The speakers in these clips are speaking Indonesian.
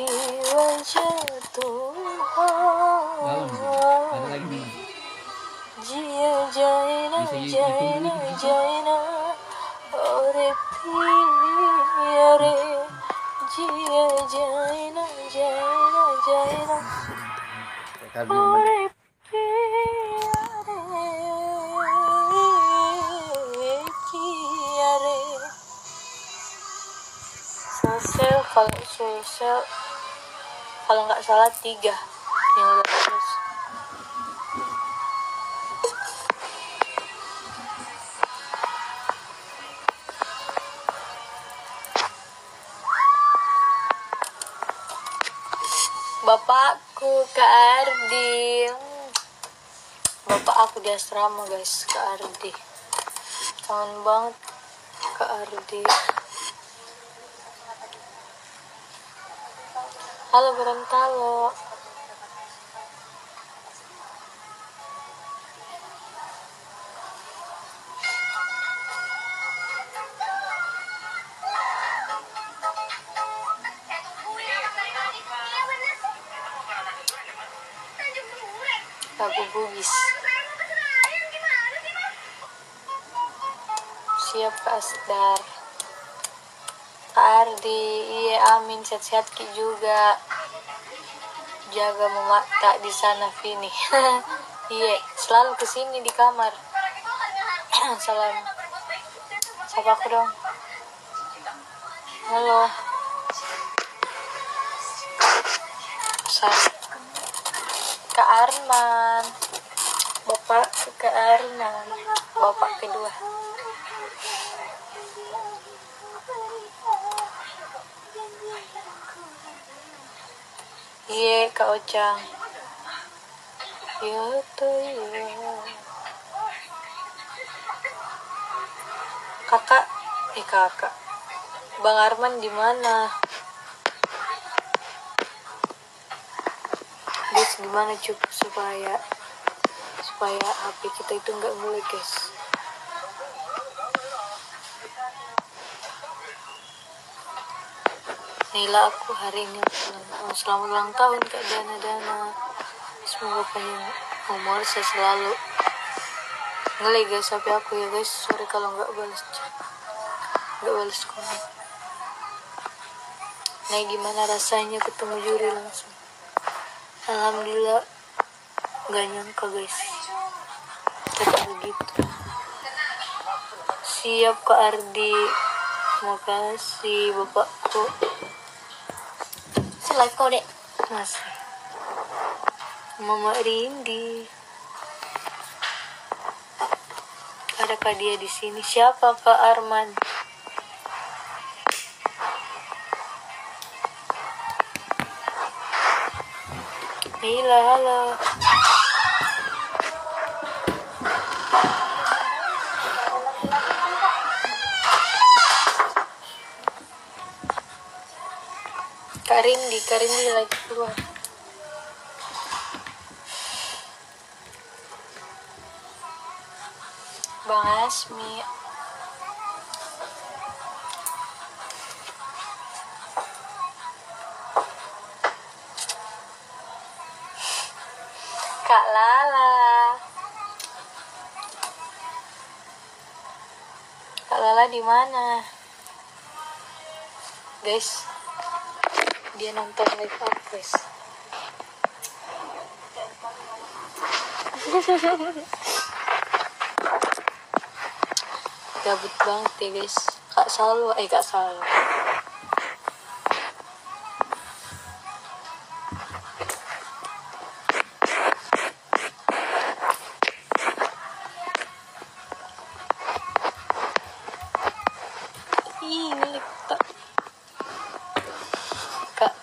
di wajah Tuhan. Ada lagi nih. Jia jaina jaina jaina ore piare. Jia jaina jaina jaina ore piare. Sosial kalau nggak salah 3 yang udah terus. Bapakku Kak Ardi, bapak aku di asrama guys, Kak Ardi, kangen banget Kak Ardi. Halo Gorontalo. Lagu Bugis. Siap Kak Asdar. Kak Ardi, iya amin, sehat-sehat Ki juga. Jaga mata di sana Vini. Iya, selalu kesini di kamar. Salam. Sapa aku dong. Halo. Kak Arman. Bapak Kak Arman. Bapak kedua. Iya Kak Ocang. Ya tuh ya. Kakak, kakak. Bang Arman di mana? Guys, gimana supaya HP kita itu nggak ngelag guys. Nila, aku hari ini selamat ulang tahun Kak Dana. Semoga panjang umur, saya selalu ngelag guys HP aku ya guys. Sorry kalau nggak balas komen. Nah, gimana rasanya ketemu juri langsung? Alhamdulillah, nggak nyangka guys. Tapi begitu. Siap Kak Ardi. Makasih bapakku. Live kau dek. Masih. Mama Rindi. Adakah dia di sini? Siapa Kak Arman? Mila, halo. Kak Rindi lagi keluar. Bang Asmi. Kak Lala. Kak Lala di mana? Guys, dia nonton live up guys. Gabut banget ya guys. Kak Salwa. Ini tak. Kak.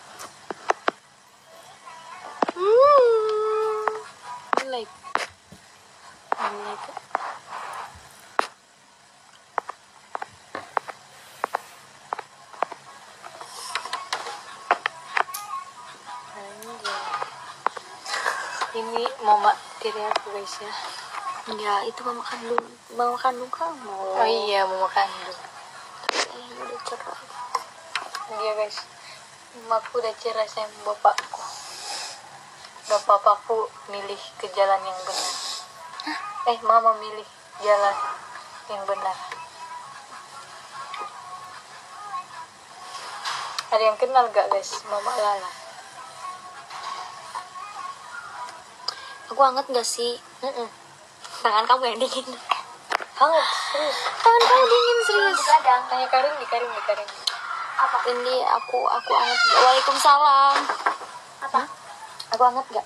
Like. Ini mama tiri aku guys ya. Ya itu mama kandung kamu. Oh iya, mama kandung. Udah cerai. Dia guys, Mamaku udah cerai sama bapakku. Bapakku milih ke jalan yang benar. Mama milih jalan yang benar. Ada yang kenal gak guys Mama Lala? Aku hangat gak sih? Tangan kamu yang dingin. Hangat serius. Tangan kamu dingin serius. Tanya Karin. Apa? Ini aku hangat. Waalaikumsalam. Apa? Aku hangat gak?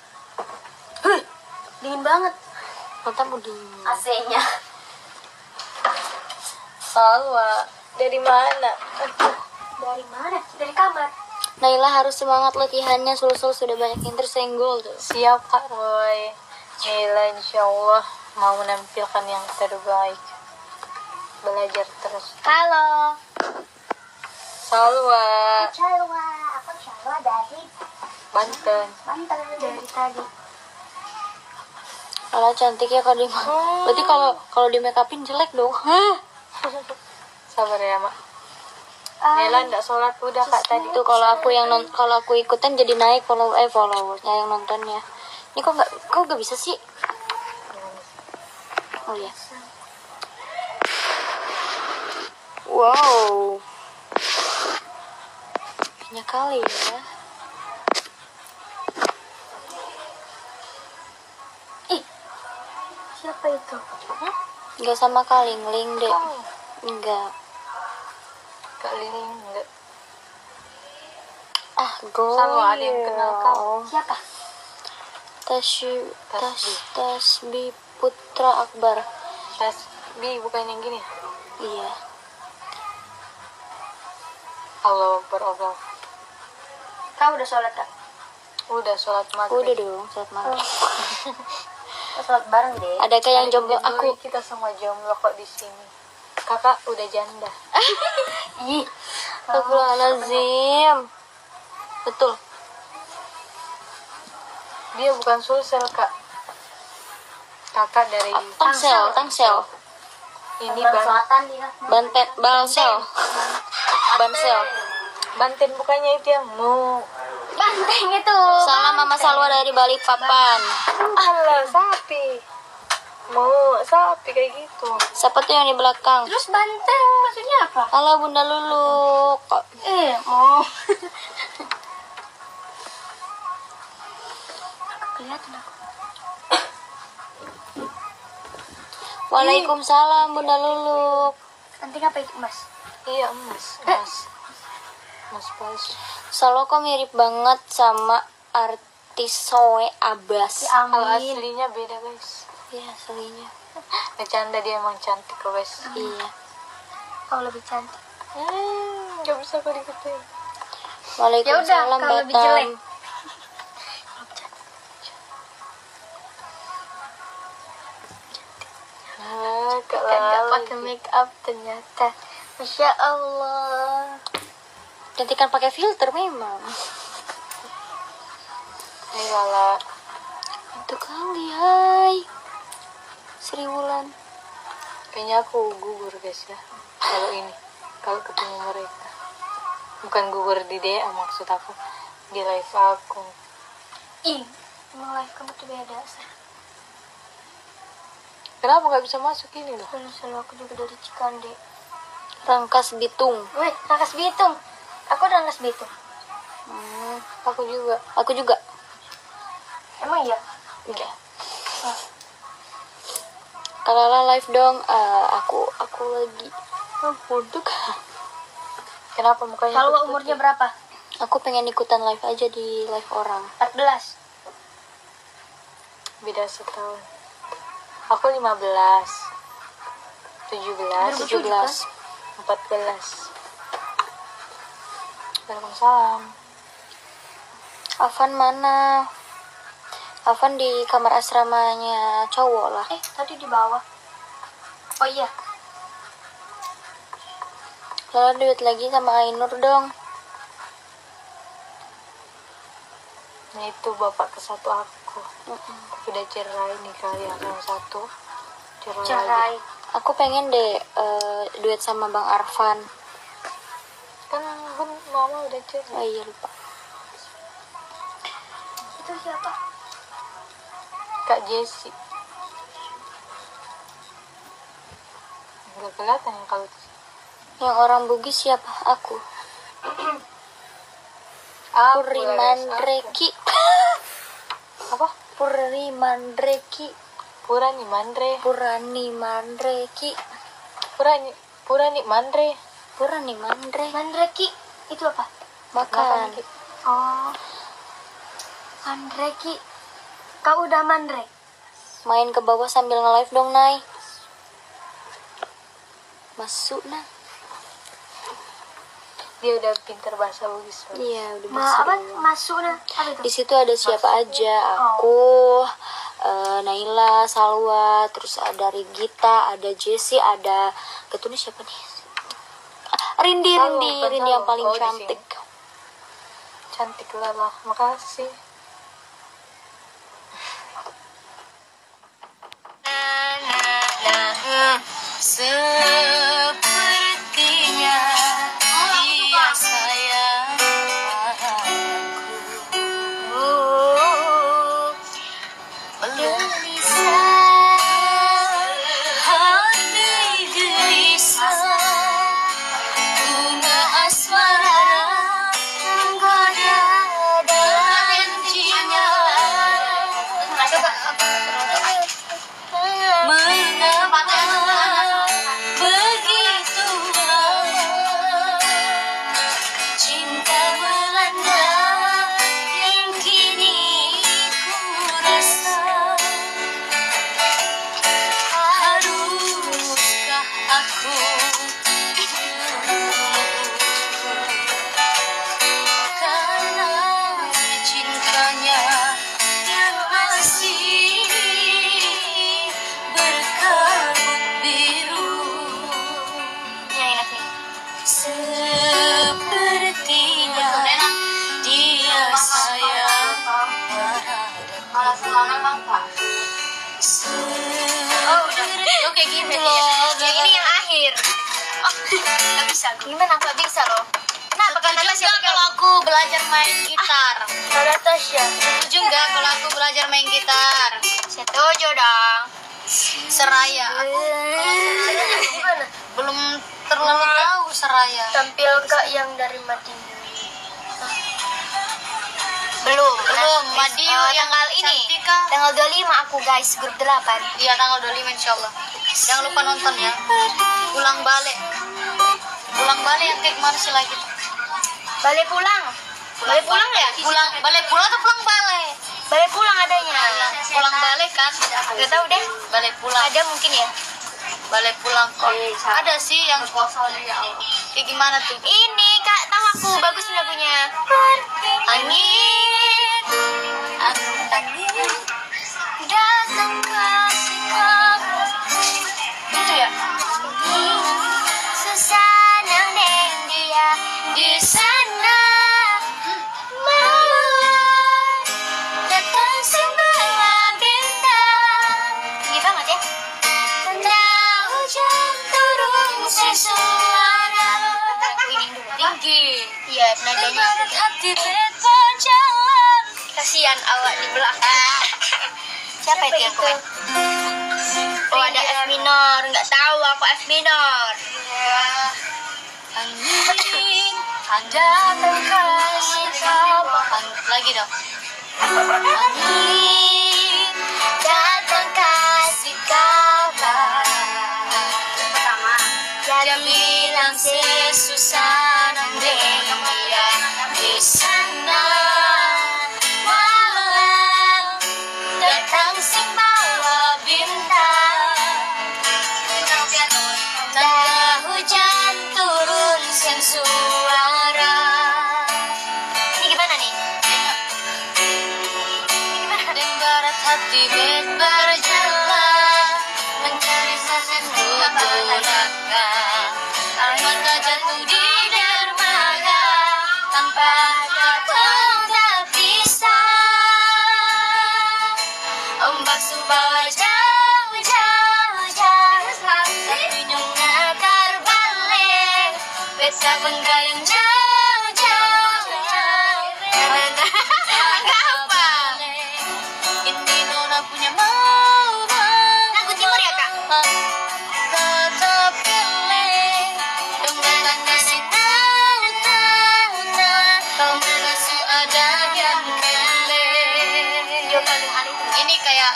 Dingin banget. Matamu dingin. AC-nya. Salwa, dari mana? Dari mana? Dari kamar. Naila harus semangat latihannya. Sul-sul sudah banyak yang tersenggol tuh. Siap Kak Roy. Naila insyaallah mau menampilkan yang terbaik. Belajar terus. Halo. Salwa, Salwa. Aku Salwa dari Banten. dari tadi. Kalau cantik ya kalau di berarti kalau di make upin jelek dong. Sabar ya Mak. Naila nggak sholat udah Kak tadi. Itu kalau aku ikutan jadi naik followersnya yang nontonnya. Ini kok nggak bisa sih? Oh ya. Wow. Banyak kali ya. Ih. Siapa itu? Enggak sama Kalingling deh. Enggak. Kak Lili enggak. Go. Salwa ada yang kenal kau. Siapa? Tasbi Putra Akbar. Tasbi bukan yang gini ya? Iya. Allah berobrol. Kau udah sholat Kak? Udah sholat maghrib. Udah dong, sholat maghrib. Sholat bareng deh. Adakah yang jomblo? Aku Kita semua jomblo kok di sini. Kakak udah janda. Ih. Astagfirullahaladzim. Betul. Dia bukan sulsel Kak. Kakak dari Tangsel. ini Banten, Bansel. Banten bukannya itu yang mau. Banteng itu. Salam Mama Salwa dari Balikpapan. Allah sapi. Mau sapi kayak gitu. Siapa tuh yang di belakang? Terus banteng maksudnya apa? Halo Bunda Lulu. Kok mau kelihatan aku. Waalaikumsalam Bunda Lulu. Nanti apa itu Mas? Iya emas. Mas palsu. Solo kok mirip banget sama artis Soe Abbas. Kalau aslinya beda guys. Iya aslinya. Bercanda dia emang cantik kok guys. Iya. Kau lebih cantik. Gak bisa kok diketuin. Waalaikumsalam Batam. Kak Gak Lala pakai make up ternyata. Masya Allah. Cantikan pakai filter memang. Hai Lala. Itu kali hai. Sri Wulan. Kayaknya aku gugur guys ya. Kalau ketemu mereka. Bukan gugur di DM maksud aku. Di live aku. Emang live kamu tuh beda. Kenapa gak bisa masuk ini loh? Selalu aku juga dari Cikande. Rangkas Bitung. Wih, Rangkas Bitung. Aku Rangkas Bitung. Aku juga. Aku juga. Emang iya? Iya. Kalau live dong, aku lagi untuk. Kenapa mukanya? Kalau umurnya berapa? Aku pengen ikutan live aja di live orang. 14. Beda setahun. Aku 15. 17. 14. Waalaikumsalam. Afan mana? Afan di kamar asramanya cowok lah. Tadi di bawah. Oh iya. Lalu duit lagi sama Ainur dong. Nah itu bapak kesatu aku. Udah cerai nih kalian yang satu. Cerai. Aku pengen deh duet sama Bang Arfan. Kan mama udah cerita. Oh iya lupa. Itu siapa? Kak Jessie. Nggak kelihatan ya kalau itu. Yang orang Bugis siapa? Aku. Purimandreki. Apa? Purimandreki. Purani Mandre. Purani Mandreki. Purani Mandre. Purani Mandre. Mandreki itu apa? Makan. Oh, Mandreki. Kau udah mandre? Main ke bawah sambil nge-live dong, Nay. Masuk, nah. Dia udah pintar bahasa Bugis. Iya, udah Apa? bisa. Masuk nah. Apa itu? Di situ ada siapa aja? Aku, Naila, Salwa, terus ada Rigita, ada Jessie, ada ketulis siapa nih? Rindi yang paling Oh, di cantik. Cantik lah. Makasih. Sepertinya dia sayang hati gelisah, bunga asmara menggoda dalam jiwa. Mengapa begitu lama cinta melanda yang kini ku rasa? Haruskah aku karena cintanya yang masih berkabut biru? Yang enak nih. Sepertinya dia sayang Oh, udah. Lo kayak gini loh. Yang ini yang akhir. Oh, nggak bisa. Gimana aku nggak bisa loh? Kenapa? Karena Tasya kalau aku belajar main gitar? Karena Tasya. Setuju nggak kalau aku belajar main gitar? Setuju dong. Seraya. Gimana? Belum terlalu tahu Seraya. Tampil Kak yang dari Madiun. Belum. Madiun yang tanggal ini. Cantika. Tanggal 25 aku guys, grup 8. Iya, tanggal 25 insyaallah. Jangan lupa nonton ya. Pulang balik yang kayak kemarin sih lagi. Balik pulang. Balik pulang ya? Balik pulang atau pulang balik? Balik pulang adanya. Pulang balik kan? Gak tahu deh. Balik pulang. Ada mungkin ya. Balik pulang kok. Ada sih yang kayak gimana tuh? Ini Kak, tahu aku bagus lagunya. Angin, datang kasih kamu. Itu ya? Sesanang neng dia Di sana malam datang sembarang bintang. tinggi banget ya. Tanda hujan turun sesuara. Aku ini dulu. Tinggi. Iya, nadanya. Ibarat hati berjalan. Kasihan awak di belakang. Siapa itu yang komen? Oh, ada F minor. Nggak tahu aku F minor. Angin, datang kasih kabar. Lagi dong. Angin, datang kasih kabar. Dia bilang sesusah dengan dia di sana. Malam datang simbawa bintang. Tanda hujan turun sen suara. Ini gimana nih? Dan barat hati berjalan mencari sesuatu neraka. Air mata jatuh di dermaga tanpa datang tak bisa. Ombak subawa jauh tapi nyungnya terbalik. Beta penggayung jauh kau menesu ada yang kele. Video paling aneh itu. Ini kayak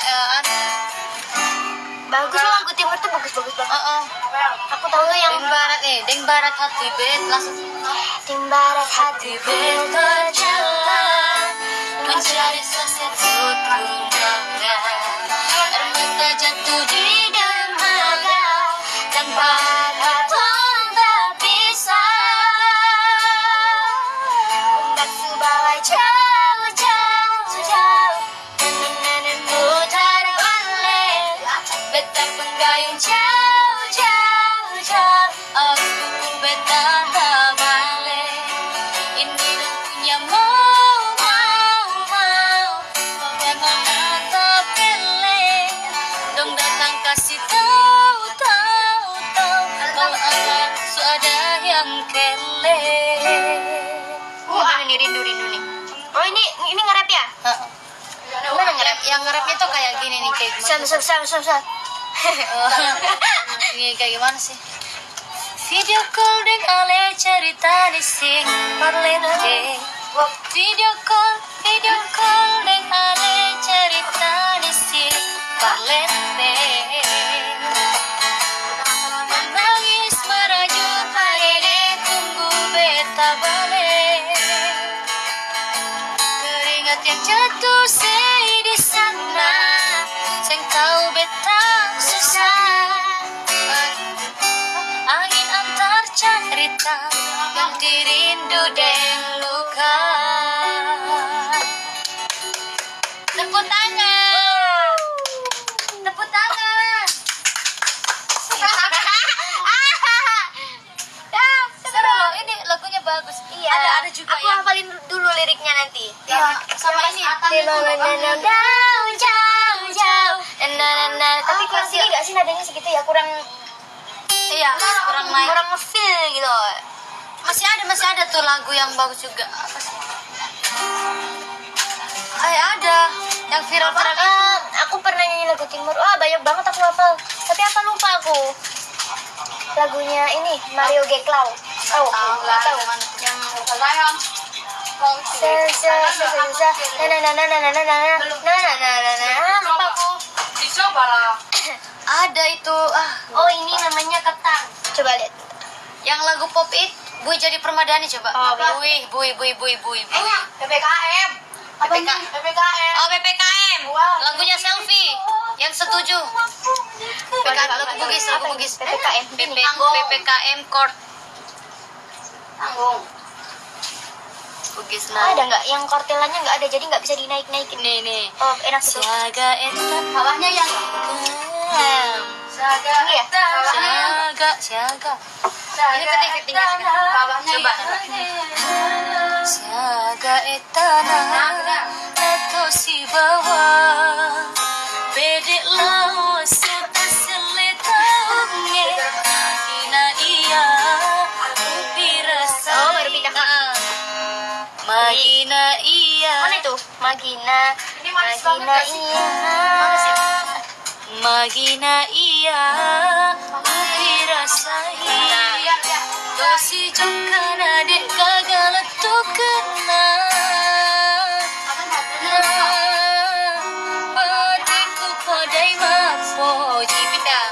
Bagus lagu timur tuh bagus-bagus banget. Aku tahu yang Deng barat Deng barat hati bet langsung tim barat hati berjalan mencari sesuatu tunggangan. Air mata jatuh di dermaga tanpa katong tak bisa. ombak subawai jauh jauh jauh. Mutar balik betah penggayung jauh jauh jauh. Aku betah tak balik. Ini dong punya mau bagaimana tak pilih. Dong datang kasih tahu kalau Allah sudah yang kele. Ini rindu nih. Oh ini nge-rap ya? Gimana nge-rap? Yang nge-rapnya tuh kayak gini nih, kayak gimana? Sam. Ini kayak gimana sih? Video call deng ale cerita di sing parlente. Video call deng ale cerita di sing parlente. Menangis merajuk parede tunggu beta balik. Keringat yang jatuh sei di sana, seng tahu beta susah. Angin antar cerita, ganti rindu dan luka. Tepuk tangan. Seru loh, ini lagunya bagus. Iya. Ada juga Aku yang hafalin dulu liriknya nanti. ya, sama ini. Jauh. Tapi kurang sini gak sih nadanya segitu ya? Kurang Iya, kurang naik. kurang nge-feel gitu. Masih ada tuh lagu yang bagus juga. Apa sih? Ada yang viral-viral itu. Aku pernah nyanyi lagu timur. Wah, banyak banget aku hafal. Tapi apa lupa aku. Lagunya ini Mario Geklau. Tahu? Nggak tahu. Yang Lupa aku. ada itu Oh, ini namanya Ketang. Coba lihat. yang lagu pop it Bui jadi permadani coba. Oh, Bui. PPKM. Apa ini? PPKM. Oh, PPKM. Lagunya selfie. Yang setuju. Lagu Bugis. PPKM. PPKM court. Tanggung. Bugis Ada nggak yang kortelannya nggak ada, jadi nggak bisa dinaik-naikin. Nih. Oh, enak itu. Siaga etan. Bawahnya yang ini ya? Siaga. Ini keting. Bawahnya Coba. Siaga etana atau si bawah bedek lawas sudah seletangnya ina iya pirasa. Oh, baru pindah ke Magina iya. mana itu? Magina iya. Mana sih? Magina iya pirasa iya. Dosi jokana dek kagala tu kena. Patiku podai mampo pindah.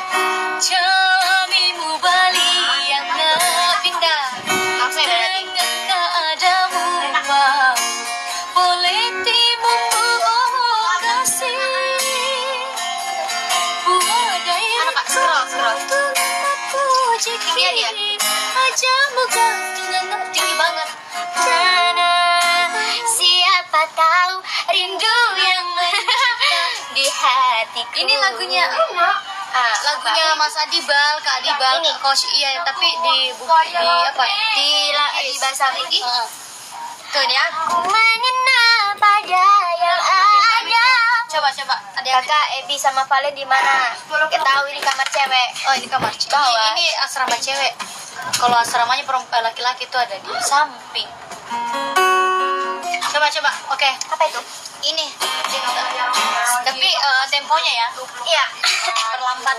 Jamimu bali yang nak pindah. Langsung ya berarti. Dengan keadamu bang, boleh timu kasih. Buadai Kak, scroll. Tinggi dia. aja muka dengan tinggi banget. Siapa tahu rindu yang mencipta di hatiku. Ini lagunya lagunya Mas Adibal, Kak Adibal, Ini. Coach iya, tapi di apa? Di bahasa Bugis. Tuh nih ya. Aku mengenal pada yang ada. Coba ada yang Kakak Ebi sama Valen di mana? Kita tahu ini kamar cewek. oh ini kamar cewek. Bawah. Ini asrama cewek. Kalau asramanya perempuan laki-laki itu ada di samping. Coba. Oke. Apa itu? Ini. Tapi temponya ya. Iya. Perlambat.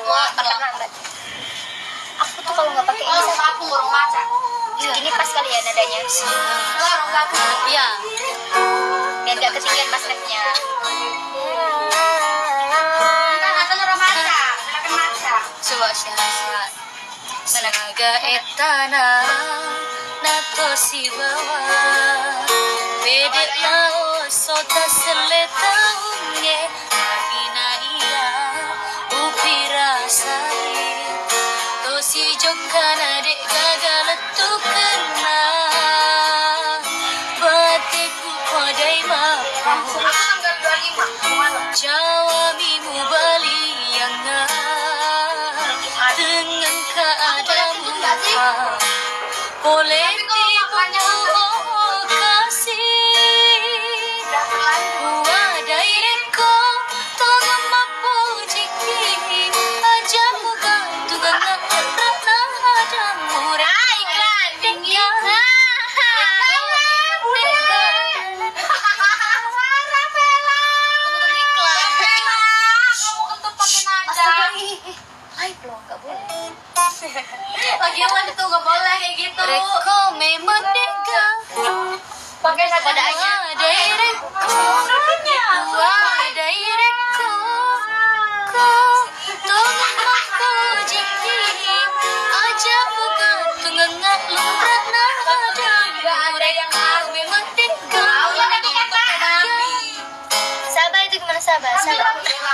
Aku tuh kalau nggak pakai ini sama aku ngurung maca. Iya. Ini pas kali ya nadanya. lagu. Iya. Biar gak ketinggian pas refnya. Atau romansa, silakan Marsa. Coba sehat-sehat. Senaga etana natosi bawa bede lao sota seleta unge agina iya upira sari tosi jongkana dek gagal tukena bateku kodai mapu Tanggal 25. jawamimu bali yang dengan keadaanmu boleh dibawa kasih wadai reko tolong mampu jiki ajamu gantung anak rana adamu Iklan tinggi. Lagi yang itu nggak boleh kayak gitu. reko memerdeka Pakai nada aja. wadai reko wadai reko tolong mampu jiki ajamu gantung anak rana adamu reko memerdeka Sabar itu gimana sabar? Sabar.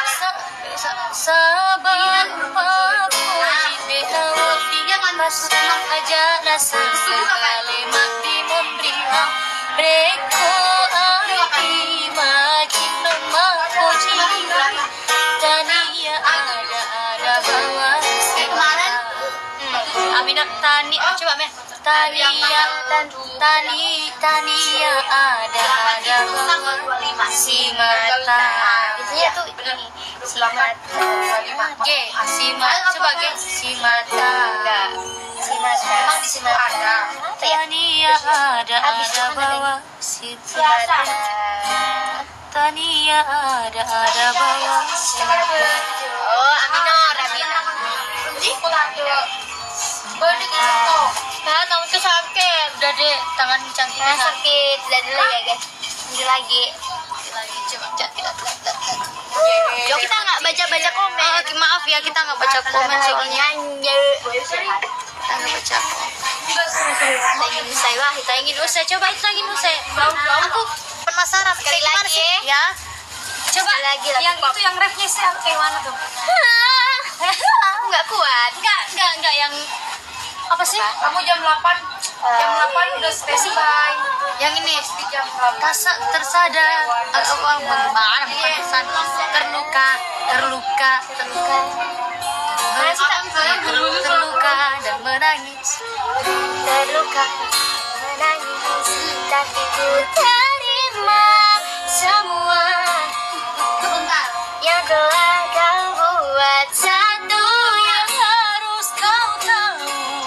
sabar papo jibehawa jangan masuk aja nasi kalimat di memberikan reko arti makin mako jini tania ada bawa Kemarin Aminah tani coba men tania ada bawa si mata biasanya tuh ini selamat G, si mata, coba G, si mata. si mata si mata apa ya? Tania ada bawa si Mata. Tania ada bawa si mata. Oh, aminor. Nah, kamu tuh sakit. Udah deh, tangan cantiknya Sakit, lihat dulu ya guys. Lanjut lagi. lagi. Coba cantik. Yo kita nggak baca komen. Maaf ya, kita nggak baca komen soalnya. Nyanyi. Kita nggak baca komen. Kita ingin usai wah, Kita ingin usai, coba itu lagi usai. Aku penasaran Sekali kayak gimana lagi. sih? Ya. Coba Sekali lagi, lagu yang pop. itu yang refnya sih kayak mana tuh? Aku nggak kuat. Enggak yang apa sih? Kamu jam 8 udah spesify. Yang ini Di jam 8. tersadar atau bagaimana bukan pesan terluka dan menangis Terluka, menangis, tapi ku terima semua yang telah kau buat. Satu yang harus kau tahu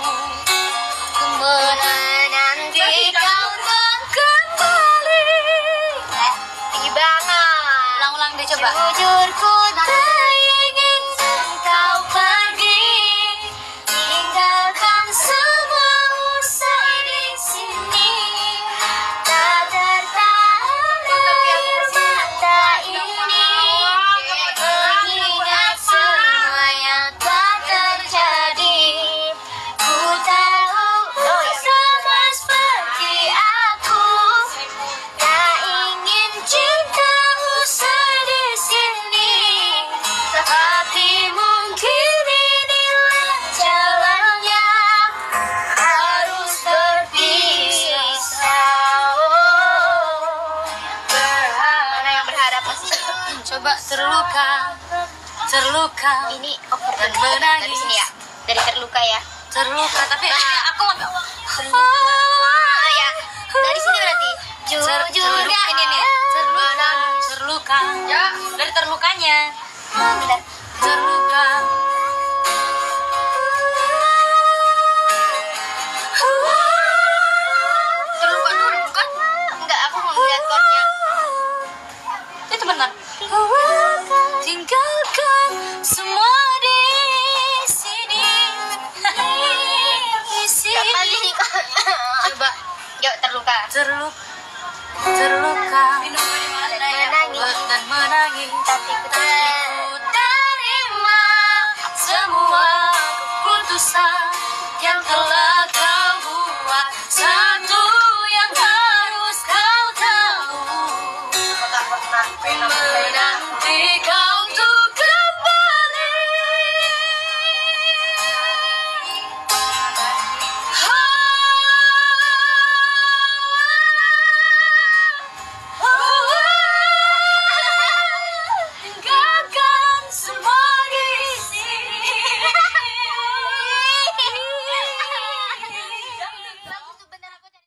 nanti kau tak kembali. tinggi banget. Ulang-ulang deh coba. Jujur ku tak ingin kau pergi, tinggalkan semua usai di sini. Tak tertahan air mata ini, mengingat semua yang telah terjadi. Ku tahu sama seperti aku, tak ingin cinta usai di sini. Tapi mungkin inilah jalannya, harus berpisah. Mana yang berharap masih? Coba terluka Ini over dan dari menangis. sini ya, dari terluka ya. Terluka tapi aku nggak Oh ya, dari sini berarti. Jujur terluka ini nih terluka ya dari terlukanya Bentar. terluka terluka dulu bukan Enggak, aku mau lihat chordnya. itu benar tinggalkan semua di sini di sini Kapan sih kok? coba Yuk terluka. Terluka Menangis. dan menangis, Tapi ku terima semua keputusan yang telah kau buat.